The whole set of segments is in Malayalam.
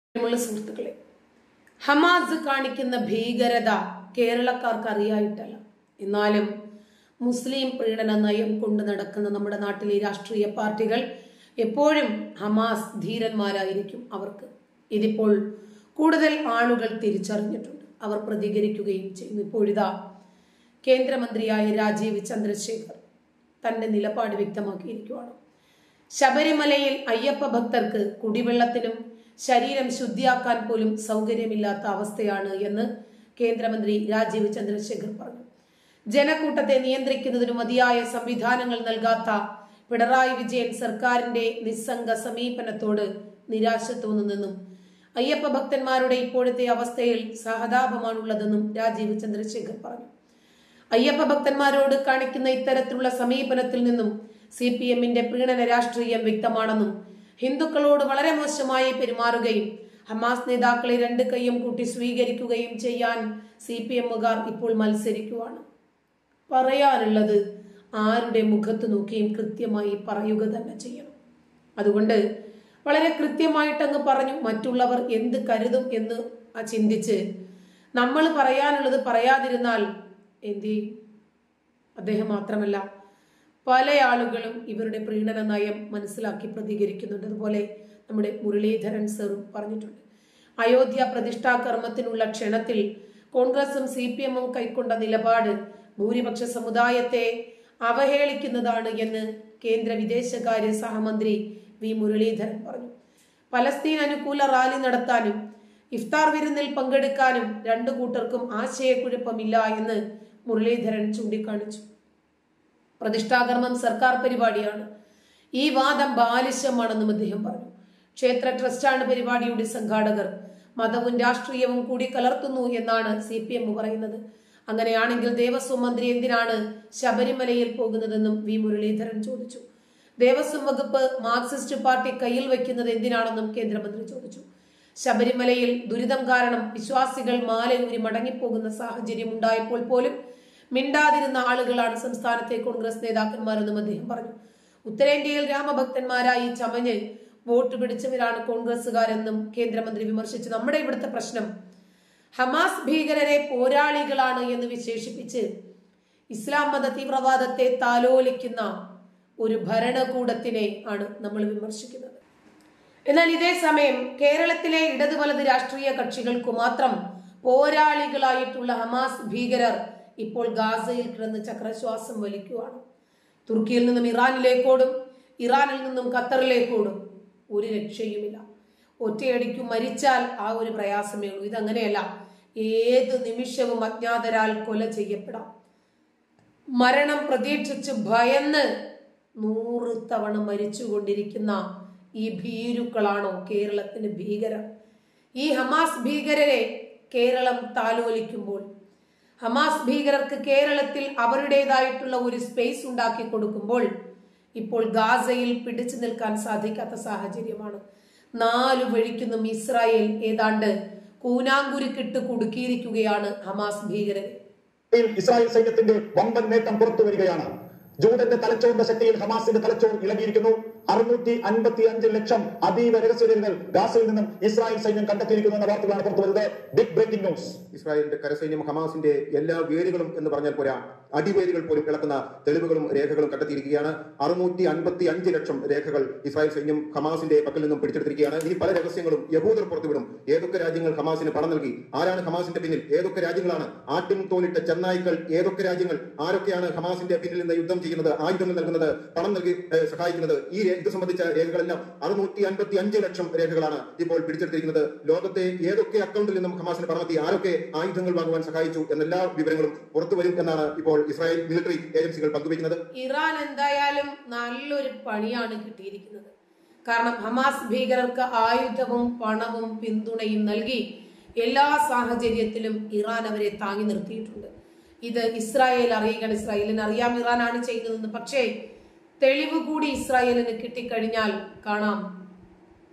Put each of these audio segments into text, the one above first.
സുഹൃത്തുക്കളെ, ഹമാസ് കാണിക്കുന്ന ഭീകരത കേരളക്കാർക്ക് അറിയായിട്ടല്ല. എന്നാലും മുസ്ലിം പ്രീണന നയം കൊണ്ട് നടക്കുന്ന നമ്മുടെ നാട്ടിലെ രാഷ്ട്രീയ പാർട്ടികൾ എപ്പോഴും ഹമാസ് ധീരന്മാരായിരിക്കും. അവർക്ക് ഇതിപ്പോൾ കൂടുതൽ ആളുകൾ തിരിച്ചറിഞ്ഞിട്ടുണ്ട്. അവർ പ്രതികരിക്കുകയും ചെയ്യുന്നു. ഇപ്പോഴിതാ കേന്ദ്രമന്ത്രിയായ രാജീവ് ചന്ദ്രശേഖർ തന്റെ നിലപാട് വ്യക്തമാക്കിയിരിക്കുകയാണ്. ശബരിമലയിൽ അയ്യപ്പ ഭക്തർക്ക് കുടിവെള്ളത്തിനും ശരീരം ശുദ്ധിയാക്കാൻ പോലും സൗകര്യമില്ലാത്ത അവസ്ഥയാണ് എന്ന് കേന്ദ്രമന്ത്രി രാജീവ് ചന്ദ്രശേഖർ പറഞ്ഞു. ജനക്കൂട്ടത്തെ നിയന്ത്രിക്കുന്നതിന് മതിയായ സംവിധാനങ്ങൾ നൽകാത്ത പിണറായി വിജയൻ സർക്കാരിന്റെ നിസ്സംഗ സമീപനത്തോട് നിരാശ തോന്നുന്നെന്നും അയ്യപ്പ ഭക്തന്മാരുടെ ഇപ്പോഴത്തെ അവസ്ഥയിൽ സഹതാപമാണുള്ളതെന്നും രാജീവ് ചന്ദ്രശേഖർ പറഞ്ഞു. അയ്യപ്പ ഭക്തന്മാരോട് കാണിക്കുന്ന ഇത്തരത്തിലുള്ള സമീപനത്തിൽ നിന്നും CPMന്റെ പ്രീണന രാഷ്ട്രീയം വ്യക്തമാണെന്നും ഹിന്ദുക്കളോട് വളരെ മോശമായി പെരുമാറുകയും ഹമാസ് നേതാക്കളെ രണ്ട് കൈയും കൂട്ടി സ്വീകരിക്കുകയും ചെയ്യാൻ CPMകാർ ഇപ്പോൾ മത്സരിക്കുവാണ്. പറയാനുള്ളത് ആരുടെ മുഖത്ത് നോക്കിയും കൃത്യമായി പറയുക തന്നെ ചെയ്യണം. അതുകൊണ്ട് വളരെ കൃത്യമായിട്ടങ്ങ് പറഞ്ഞു. മറ്റുള്ളവർ എന്ത് കരുതും എന്ന് ചിന്തിച്ച് നമ്മൾ പറയാനുള്ളത് പറയാതിരുന്നാൽ എന്ത് ചെയ്യും? അദ്ദേഹം മാത്രമല്ല, പല ആളുകളും ഇവരുടെ പ്രീണന നയം മനസ്സിലാക്കി പ്രതികരിക്കുന്നുണ്ട്. അതുപോലെ നമ്മുടെ മുരളീധരൻ സാറും പറഞ്ഞിട്ടുണ്ട്. അയോധ്യ പ്രതിഷ്ഠാ കർമ്മത്തിനുള്ള ക്ഷണത്തിൽ കോൺഗ്രസും CPMും കൈക്കൊണ്ട നിലപാട് ഭൂരിപക്ഷ സമുദായത്തെ അവഹേളിക്കുന്നതാണ് എന്ന് കേന്ദ്ര വിദേശകാര്യ സഹമന്ത്രി വി മുരളീധരൻ പറഞ്ഞു. പലസ്തീൻ അനുകൂല റാലി നടത്താനും ഇഫ്താർ വിരുന്നിൽ പങ്കെടുക്കാനും രണ്ടു കൂട്ടർക്കും ആശയക്കുഴപ്പമില്ല എന്ന് മുരളീധരൻ ചൂണ്ടിക്കാണിച്ചു. പ്രതിഷ്ഠാകർമ്മം സർക്കാർ പരിപാടിയാണ്. ഈ വാദം ബാലിശമാണെന്നും അദ്ദേഹം പറഞ്ഞു. ക്ഷേത്ര ട്രസ്റ്റാണ് പരിപാടിയുടെ സംഘാടകർ. മതവും രാഷ്ട്രീയവും കൂടി കലർത്തുന്നു എന്നാണ് CPM പറയുന്നത്. അങ്ങനെയാണെങ്കിൽ ദേവസ്വം മന്ത്രി എന്തിനാണ് ശബരിമലയിൽ പോകുന്നതെന്നും വി മുരളീധരൻ ചോദിച്ചു. ദേവസ്വം വകുപ്പ് മാർക്സിസ്റ്റ് പാർട്ടി കയ്യിൽ വയ്ക്കുന്നത് എന്തിനാണെന്നും കേന്ദ്രമന്ത്രി ചോദിച്ചു. ശബരിമലയിൽ ദുരിതം കാരണം വിശ്വാസികൾ മാലയൂരി മടങ്ങിപ്പോകുന്ന സാഹചര്യം ഉണ്ടായപ്പോൾ പോലും മിണ്ടാതിരുന്ന ആളുകളാണ് സംസ്ഥാനത്തെ കോൺഗ്രസ് നേതാക്കന്മാരെന്നും അദ്ദേഹം പറഞ്ഞു. ഉത്തരേന്ത്യയിൽ രാമഭക്തന്മാരായി ചമഞ്ഞ് വോട്ട് പിടിച്ചവരാണ് കോൺഗ്രസുകാരെന്നും കേന്ദ്രമന്ത്രി വിമർശിച്ചു. നമ്മുടെ ഇവിടുത്തെ പ്രശ്നം ഹമാസ് ഭീകരരെ പോരാളികളാണ് എന്ന് വിശേഷിപ്പിച്ച് ഇസ്ലാം മത തീവ്രവാദത്തെ താലോലിക്കുന്ന ഒരു ഭരണകൂടത്തിനെ ആണ് നമ്മൾ വിമർശിക്കുന്നത്. എന്നാൽ ഇതേ സമയം കേരളത്തിലെ ഇടത് വലത് രാഷ്ട്രീയ കക്ഷികൾക്ക് മാത്രം പോരാളികളായിട്ടുള്ള ഹമാസ് ഭീകരർ ഇപ്പോൾ ഗാസയിൽ കിടന്ന് ചക്രശ്വാസം വലിക്കുകയാണ്. തുർക്കിയിൽ നിന്നും ഇറാനിലേക്കോടും ഇറാനിൽ നിന്നും ഖത്തറിലേക്കോടും ഒരു രക്ഷയുമില്ല. ഒറ്റയടിക്കും മരിച്ചാൽ ആ ഒരു പ്രയാസമേ ഉള്ളൂ. ഇതങ്ങനെയല്ല. ഏത് നിമിഷവും അജ്ഞാതരാൽ കൊല ചെയ്യപ്പെടാം. മരണം പ്രതീക്ഷിച്ച് ഭയന്ന് 100 തവണ മരിച്ചുകൊണ്ടിരിക്കുന്ന ഈ ഭീരുക്കളാണോ കേരളത്തിന് ഭീകരർ? ഈ ഹമാസ് ഭീകരരെ കേരളം താലോലിക്കുമ്പോൾ, ഹമാസ് ഭീകരർക്ക് കേരളത്തിൽ അവരുടേതായിട്ടുള്ള ഒരു സ്പേസ് ഉണ്ടാക്കി കൊടുക്കുമ്പോൾ ഇപ്പോൾ ഗാസയിൽ പിടിച്ചു നിൽക്കാൻ സാധിക്കാത്ത സാഹചര്യമാണ്. 4 വഴിക്കുന്നും ഇസ്രായേൽ ഏതാണ്ട് കൂനാങ്കുരുക്കിട്ട് കുടുക്കിയിരിക്കുകയാണ് ഹമാസ് ഭീകരരെ. ഇസ്രായേൽ സൈന്യത്തിന്റെ വമ്പൻ നേട്ടം പുറത്തു വരികയാണ്. ജൂതന്റെ തലച്ചോറിന്റെ ശക്തിയിൽ ഹമാസിന്റെ തലച്ചോർ ഇളകിയിരിക്കുന്നു. 655 ലക്ഷം അതീവ രഹസ്യരേഖകൾ ഗാസയിൽ നിന്നും ഇസ്രായേൽ സൈന്യം കണ്ടെത്തിയിരിക്കുന്നു എന്ന വാർത്തകളാണ് പുറത്തു വരുന്നത്. Big breaking news. ഇസ്രായേലിന്റെ കരസൈന്യം ഹമാസിന്റെ എല്ലാ വേരുകളും എന്ന് പറഞ്ഞാൽ പോരാ, അടിവേരുകൾ പോലും ഇളക്കുന്ന തെളിവുകളും രേഖകളും കണ്ടെത്തിയിരിക്കുകയാണ്. 655 ലക്ഷം രേഖകൾ ഇസ്രായേൽ സൈന്യം ഹമാസിന്റെ പക്കൽ നിന്നും പിടിച്ചെടുത്തിരിക്കുകയാണ്. ഈ പല രഹസ്യങ്ങളും യഹൂദർ പുറത്തുവിടും. ഏതൊക്കെ രാജ്യങ്ങൾ ഹമാസിന് പണം നൽകി, ആരാണ് ഹമാസിന്റെ പിന്നിൽ, ഏതൊക്കെ രാജ്യങ്ങളാണ് ആട്ടിൻ തോലിട്ട ചെന്നായ്ക്കൾ, ഏതൊക്കെ രാജ്യങ്ങൾ ആരൊക്കെയാണ് ഹമാസിന്റെ പിന്നിൽ നിന്ന് യുദ്ധം ചെയ്യുന്നത്, ആയുധങ്ങൾ നൽകുന്നത്, പണം നൽകി സഹായിക്കുന്നത്, ഇത് സംബന്ധിച്ച രേഖകളെല്ലാം 655 ലക്ഷം രേഖകളാണ് ഇപ്പോൾ പിടിച്ചെടുത്തിരിക്കുന്നത്. ലോകത്തെ ഏതൊക്കെ അക്കൗണ്ടിൽ നിന്നും ഹമാസിന് പണമെത്തി, ആരൊക്കെ ആയുധങ്ങൾ വാങ്ങുവാൻ സഹായിച്ചു എന്നെല്ലാ വിവരങ്ങളും പുറത്തുവരും എന്നാണ് ഇപ്പോൾ ഇസ്രായേൽ മിലിറ്ററി ഏജൻസികൾ പങ്കുവയ്ക്കുന്നത്. ഇറാൻ എന്തായാലും നല്ലൊരു പണിയാണ് കിട്ടിയിരിക്കുന്നത്. കാരണം ഹമാസ് ഭീകരർക്ക് ആയുധവും പണവും പിന്തുണയും നൽകി എല്ലാ സാഹചര്യത്തിലും ഇറാൻ അവരെ താങ്ങി നിർത്തിയിട്ടുണ്ട്. ഇത് ഇസ്രായേൽ അറിയിക്കണം. ഇസ്രായേലിന് അറിയാം ഇറാനാണ് ചെയ്യുന്നതെന്ന്. പക്ഷേ തെളിവ് കൂടി ഇസ്രായേലിന് കിട്ടിക്കഴിഞ്ഞാൽ കാണാം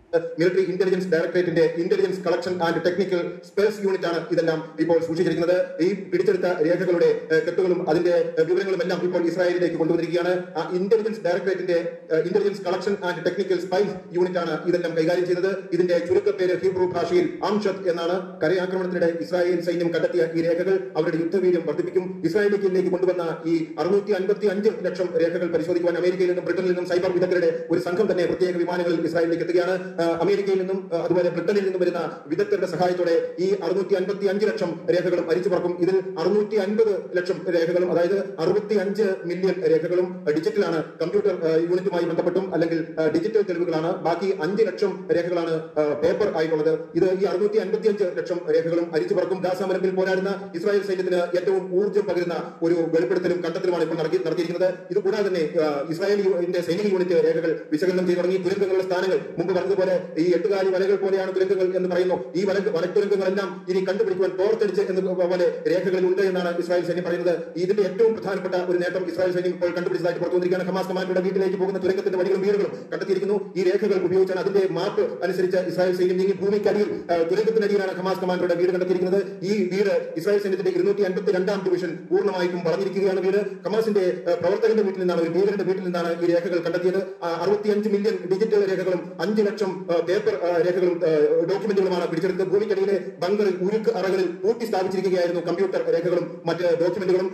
മിലിറ്ററി ഇന്റലിജൻസ് ഡയറക്ടറേറ്റിന്റെ intelligence collection and technical space unit ആണ് ഇതെല്ലാം ഇപ്പോൾ സൂക്ഷിച്ചിരിക്കുന്നത്. ഈ പിടിച്ചെടുത്ത രേഖകളുടെ കെട്ടുകളും അതിന്റെ വിവരങ്ങളും എല്ലാം ഇപ്പോൾ ഇസ്രായേലിലേക്ക് കൊണ്ടുവന്നിരിക്കുകയാണ്. ആ ഇന്റലിജൻസ് ഡയറക്ടറേറ്റിന്റെ intelligence collection and technical spice unit ആണ് ഇതെല്ലാം കൈകാര്യം ചെയ്തത്. ഇതിന്റെ ചുരുക്കപ്പേര് ഹീബ്രു ഭാഷയിൽ ആംഷത്ത് എന്നാണ്. കരയാക്രമണത്തിനിടെ ഇസ്രായേൽ സൈന്യം കണ്ടെത്തിയ ഈ രേഖകൾ അവരുടെ യുദ്ധവീര്യം വർദ്ധിപ്പിക്കും. ഇസ്രായേലിലേക്ക് കൊണ്ടുവന്ന ഈ 655 ലക്ഷം രേഖകൾ പരിശോധിക്കുവാൻ അമേരിക്കയിൽ നിന്നും ബ്രിട്ടനിൽ നിന്നും സൈബർ വിദഗ്ധരുടെ ഒരു സംഘം തന്നെ പ്രത്യേക വിമാനങ്ങളിൽ ഇസ്രായേലിലേക്ക് എത്തുകയാണ്. അമേരിക്കയിൽ നിന്നും അതുപോലെ ബ്രിട്ടനിൽ നിന്നും വരുന്ന വിദഗ്ധരുടെ സഹായത്തോടെ ഈ 655 ലക്ഷം രേഖകളും അരിച്ചു പറക്കും. ഇതിൽ 650 ലക്ഷം രേഖകളും, അതായത് 65 മില്യൺ രേഖകളും ഡിജിറ്റലാണ്, കമ്പ്യൂട്ടർ യൂണിറ്റുമായി ബന്ധപ്പെട്ടും അല്ലെങ്കിൽ ഡിജിറ്റൽ തെളിവുകളാണ്. ബാക്കി 5 ലക്ഷം രേഖകളാണ് പേപ്പർ ആയിട്ടുള്ളത്. ഇത് ഈ 655 ലക്ഷം രേഖകളും അരിച്ചു പറക്കും. ഗാസ മലമ്പിൽ പോരാടുന്ന ഇസ്രായേൽ സൈന്യത്തിന് ഏറ്റവും ഊർജ്ജം പകരുന്ന ഒരു വെളിപ്പെടുത്തലും കണ്ടെത്തലുമാണ് ഇപ്പോൾ നടത്തിയിരിക്കുന്നത്. ഇതുകൂടാതെ തന്നെ ഇസ്രായേലിന്റെ സൈനിക യൂണിറ്റ് രേഖകൾ വിശകലനം ചെയ്തു തുടങ്ങി. തുരങ്കങ്ങളുടെ സ്ഥാനങ്ങൾ മുമ്പ് പറഞ്ഞതുപോലെ ഈ 8 വലകൾ പോലെയാണ് തുരങ്കങ്ങൾ എന്ന് പറയുന്നു. ഈ വലത്തുരങ്കങ്ങളെല്ലാം ഇനി കണ്ടുപിടിക്കുവാൻ തോർത്തടിച്ച് എന്ന പോലെ രേഖകളിൽ ഉണ്ട് എന്നാണ് ഇസ്രായേൽ സൈന്യം പറയുന്നത്. ഇതിന്റെ ഏറ്റവും പ്രധാനപ്പെട്ട ഒരു നേട്ടം ഇസ്രായേൽ സൈന്യം ഇപ്പോൾ കണ്ടുപിടിച്ചതായിട്ട് പുറത്തു വന്നിരിക്കുകയാണ്. ഹമാസ് കമാൻഡറുടെ വീട്ടിലേക്ക് പോകുന്ന തുരങ്കത്തിന്റെ വഴികളും വീടുകളും കണ്ടെത്തിയിരിക്കുന്നു. ഈ രേഖകൾ ഉപയോഗിച്ചാണ്, അതിന്റെ മാപ്പ് അനുസരിച്ച് ഇസ്രായേൽ സൈന്യം നീങ്ങി ഭൂമിക്കടിയിൽ തുരങ്കത്തിനടിയിലാണ് ഹമാസ് കമാൻഡറുടെ വീട് കണ്ടെത്തിയിരിക്കുന്നത്. ഈ വീട് ഇസ്രായേൽ സൈന്യത്തിന്റെ 252ാം ഡിവിഷൻ പൂർണ്ണമായിട്ടും വളഞ്ഞിരിക്കുകയാണ്. വീട് ഹമാസിന്റെ പ്രവർത്തകന്റെ വീട്ടിൽ നിന്നാണ്, ഒരു ഭീകരന്റെ വീട്ടിൽ നിന്നാണ് ഈ രേഖകൾ കണ്ടെത്തിയത്. 65 മില്യൺ ഡിജിറ്റൽ രേഖകളും 5 ലക്ഷം പേപ്പർ രേഖകളും ഡോക്യുമെന്റുകളുമാണ് പിടിച്ചെടുത്തത്. ഭൂമിക്കടിയിലെ ബങ്കറിൽ, ഉരുക്ക് അറകളിൽ പൂട്ടി സ്ഥാപിച്ചിരിക്കുകയായിരുന്നു കമ്പ്യൂട്ടർ രേഖകളും മറ്റ് ഡോക്യുമെന്റുകളും.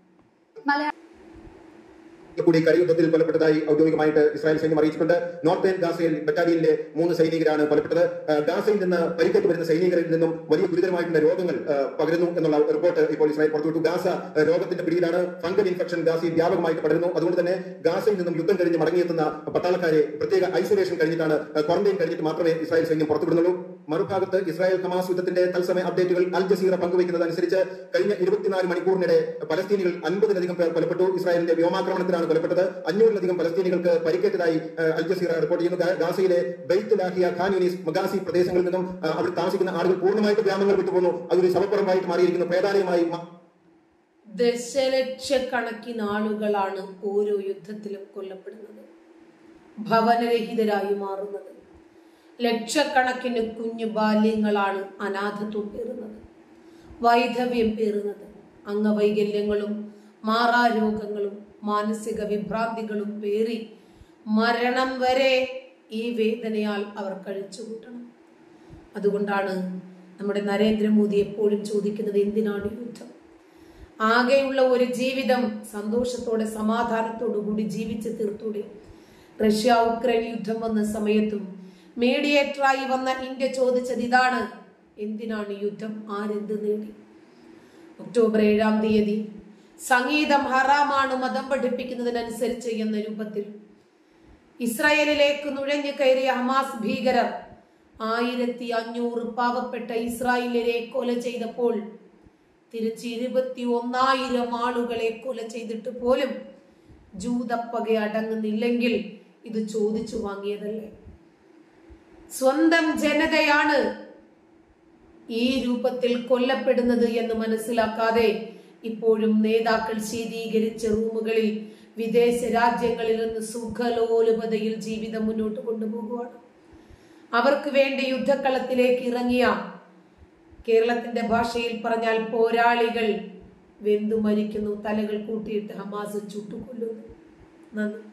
കൂടി കരയുദ്ധത്തിൽ കൊല്ലപ്പെട്ടതായി ഔദ്യോഗികമായിട്ട് ഇസ്രായേൽ സൈന്യം അറിയിച്ചിട്ടുണ്ട്. നോർത്തേൺ ഗാസയിൽ ബറ്റാലിയനിലെ 3 സൈനികരാണ് കൊല്ലപ്പെട്ടത്. ഗാസയിൽ നിന്ന് പരിക്കേറ്റ് വരുന്ന സൈനികരിൽ നിന്നും വലിയ ഗുരുതരമായിട്ടുള്ള രോഗങ്ങൾ പകരുന്നു എന്നുള്ള റിപ്പോർട്ട് ഇപ്പോൾ ഇസ്രായേൽ പുറത്തുവിട്ടു. ഗാസ രോഗത്തിന്റെ പിടിയിലാണ്. ഫംഗൽ ഇൻഫെക്ഷൻ ഗാസയിൽ വ്യാപകമായിട്ട് പടരുന്നു. അതുകൊണ്ട് തന്നെ ഗാസയിൽ നിന്നും യുദ്ധം കഴിഞ്ഞ് മടങ്ങിയെത്തുന്ന പട്ടാളക്കാരെ പ്രത്യേക ഐസൊലേഷൻ കഴിഞ്ഞിട്ടാണ്, ക്വാറന്റൈൻ കഴിഞ്ഞിട്ട് മാത്രമേ ഇസ്രായേൽ സൈന്യം പുറത്തുവിടുന്നുള്ളൂ. മറുഭാഗത്ത് ഇസ്രായേൽ ഹമാസ് യുദ്ധത്തിന്റെ തത്സമയ അപ്ഡേറ്റുകൾ അൽ ജസീറ പങ്കുവയ്ക്കുന്നതനുസരിച്ച് കഴിഞ്ഞ 24 മണിക്കൂറിനിടെ പലസ്തീനികൾ 50-ലധികം പേർ കൊല്ലപ്പെട്ടു. ഇസ്രായേലിന്റെ വ്യോമാക്രമണത്തിലാണ് കൊല്ലപ്പെട്ടത്. 500-ലധികം പലസ്തീനികൾക്ക് പരിക്കേറ്റതായി അൽ ജസീറ റിപ്പോർട്ട് ചെയ്യുന്നു. ഗാസയിലെ Beit Lahia, Khan Younis, Maghazi പ്രദേശങ്ങളിൽ നിന്നും അവിടെ താമസിക്കുന്ന ആളുകൾ പൂർണ്ണമായിട്ട് ഗ്രാമങ്ങൾ വിട്ടുപോകുന്നു. അതൊരു ശവപ്പുറമായിട്ട് മാറിയിരിക്കുന്നു, പ്രേതാലയമായി. ദശലക്ഷക്കണക്കിന് ആളുകളാണ് ഓരോ യുദ്ധത്തിലും കൊല്ലപ്പെടുന്നത്, ഭവനരഹിതരായി മാറുന്നത്. ലക്ഷക്കണക്കിന് കുഞ്ഞു ബാല്യങ്ങളാണ് അനാഥത്വം പേറുന്നത്, വൈധവ്യം പേറുന്നത്. അംഗവൈകല്യങ്ങളും മാറാരോഗങ്ങളും മാനസിക വിഭ്രാന്തികളും പേറി മരണം വരെ ഈ വേദനയാൽ അവർ കഴിച്ചുകൂട്ടണം. അതുകൊണ്ടാണ് നമ്മുടെ നരേന്ദ്രമോദി എപ്പോഴും ചോദിക്കുന്നത്, എന്തിനാണ് യുദ്ധം? ആകെയുള്ള ഒരു ജീവിതം സന്തോഷത്തോടെ സമാധാനത്തോടു കൂടി ജീവിച്ച് തീർത്തൂടെ? റഷ്യ ഉക്രൈൻ യുദ്ധം വന്ന സമയത്തും മീഡിയേറ്ററായി വന്ന ഇന്ത്യ ചോദിച്ചത് ഇതാണ്, എന്തിനാണ് യുദ്ധം? ആരെന്ത് നേടി? ഒക്ടോബർ 7-ാം തീയതി സംഗീതം ഹറാമാണ് മതം പഠിപ്പിക്കുന്നതിനനുസരിച്ച് എന്ന രൂപത്തിൽ ഇസ്രായേലിലേക്ക് നുഴഞ്ഞു കയറിയ ഹമാസ് ഭീകരർ 1500 പാവപ്പെട്ട ഇസ്രായേലിനെ കൊല ചെയ്തപ്പോൾ തിരിച്ച് 21,000 ആളുകളെ കൊല ചെയ്തിട്ട് പോലും ജൂതപ്പക അടങ്ങുന്നില്ലെങ്കിൽ ഇത് ചോദിച്ചു വാങ്ങിയതല്ലേ? സ്വന്തം ജനതയാണ് ഈ രൂപത്തിൽ കൊല്ലപ്പെടുന്നത് എന്ന് മനസ്സിലാക്കാതെ ഇപ്പോഴും നേതാക്കൾ ശീതീകരിച്ച റൂമുകളിൽ വിദേശ രാജ്യങ്ങളിൽ നിന്ന് സുഖലോലുപതയിൽ ജീവിതം മുന്നോട്ട് കൊണ്ടുപോകുവാണ്. അവർക്ക് വേണ്ടി യുദ്ധക്കളത്തിലേക്ക് ഇറങ്ങിയ, കേരളത്തിന്റെ ഭാഷയിൽ പറഞ്ഞാൽ പോരാളികൾ വെന്തു മരിക്കുന്നു, തലകൾ കൂട്ടിയിട്ട് ഹമാസ് ചുട്ടുകൊല്ലുന്നു. നന്ദി.